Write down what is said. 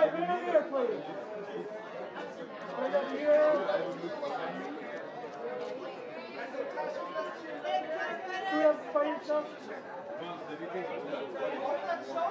Boys, bring it over here, please. Bring it over here. Do you have to fight yourself?